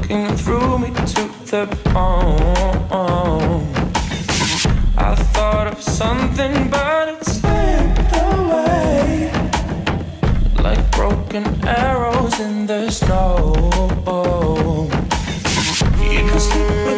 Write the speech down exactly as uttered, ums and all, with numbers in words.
cooking through me to the bone. I thought of something, but it slipped away, like broken arrows in the snow. You can slip